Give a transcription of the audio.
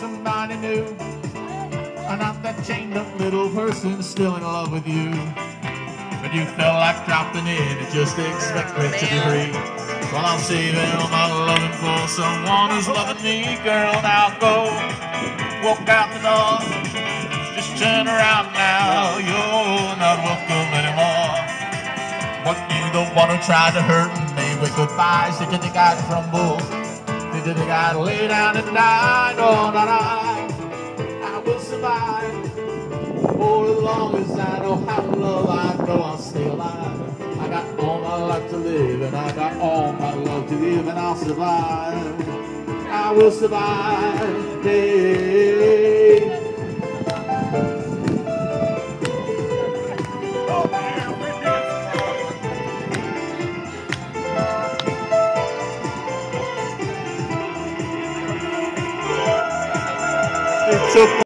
somebody new, and not that chained up little person still in love with you. But you felt like dropping in and just expected to be free. Well, I'm saving all my loving for someone who's loving me. Girl, now go, walk out the door, just turn around now. You're not welcome anymore. But you don't want to try to hurt me with goodbyes. Did you think I'd crumble? Did you think I'd lay down and die? No, not I will survive. For as long as I know how to love, I know I'll stay alive. I got all my life to live, and I got all my love to give, and I'll survive. I will survive. Hey. It took